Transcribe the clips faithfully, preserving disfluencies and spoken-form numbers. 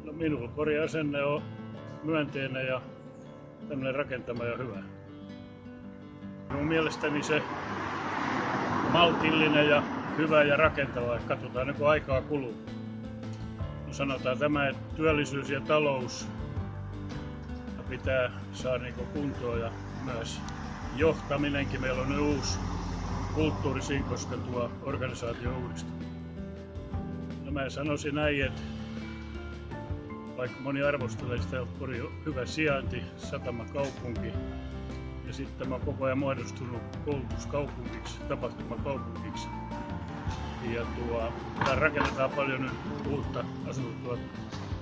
No, minulla Porin asenne on myönteinen ja tämmöinen rakentama ja hyvä. Minun mielestäni se maltillinen ja hyvä ja rakentava, että katsotaan niin kun aikaa kuluu. No, sanotaan tämä, että työllisyys ja talous pitää saada niin kun kuntoon ja myös johtaminenkin. Meillä on nyt uusi kulttuuri siinä, koska tuo organisaatio uudistuu. No, mä sanoisin näin, että vaikka moni arvostelee sitä, että Pori on hyvä sijainti, satamakaupunki ja sitten tämä on koko ajan muodostunut koulutuskaupungiksi, tapahtumakaupungiksi. Ja tuo, täällä rakennetaan paljon nyt uutta asuntotuotantoa.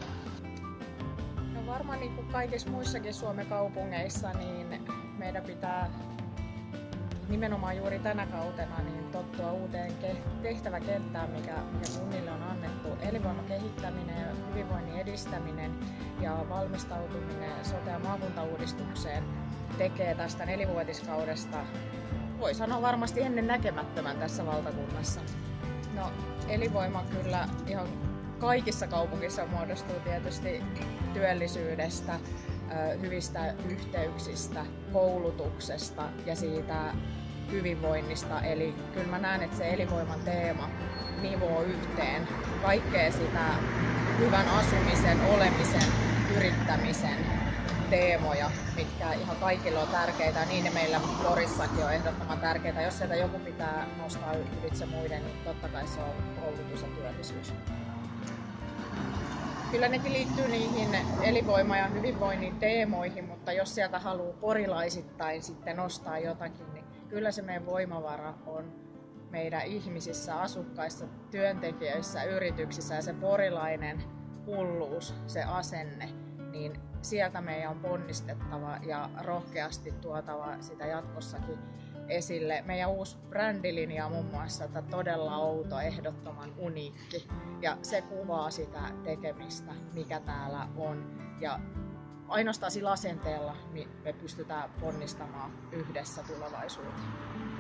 No varmaan niin kuin kaikissa muissakin Suomen kaupungeissa, niin meidän pitää nimenomaan juuri tänä kautena niin tottua uuteen tehtäväkenttään, mikä, mikä kunnille on annettu. Elinvoiman kehittäminen ja hyvinvoinnin edistäminen ja valmistautuminen sote- ja maakuntauudistukseen tekee tästä nelivuotiskaudesta, voi sanoa varmasti ennen näkemättömän tässä valtakunnassa. No, elinvoima kyllä ihan kaikissa kaupungissa muodostuu tietysti työllisyydestä, hyvistä yhteyksistä, koulutuksesta ja siitä hyvinvoinnista. Eli kyllä mä näen, että se elinvoiman teema nivoo yhteen kaikkea sitä hyvän asumisen, olemisen, yrittämisen teemoja, mitkä ihan kaikille on tärkeitä. Niin ne meillä Porissakin on ehdottoman tärkeitä. Jos sieltä joku pitää nostaa ylitse muiden, niin totta kai se on koulutus ja työllisyys. Kyllä nekin liittyy niihin elinvoima- ja hyvinvoinnin teemoihin, mutta jos sieltä haluaa porilaisittain sitten nostaa jotakin, niin kyllä se meidän voimavara on meidän ihmisissä, asukkaissa, työntekijöissä, yrityksissä ja se porilainen hulluus, se asenne, niin sieltä meidän on ponnistettava ja rohkeasti tuotava sitä jatkossakin esille. Meidän uusi brändilinja on muun muassa että todella outo, ehdottoman uniikki ja se kuvaa sitä tekemistä, mikä täällä on. Ja ainoastaan sillä asenteella niin me pystytään ponnistamaan yhdessä tulevaisuuteen.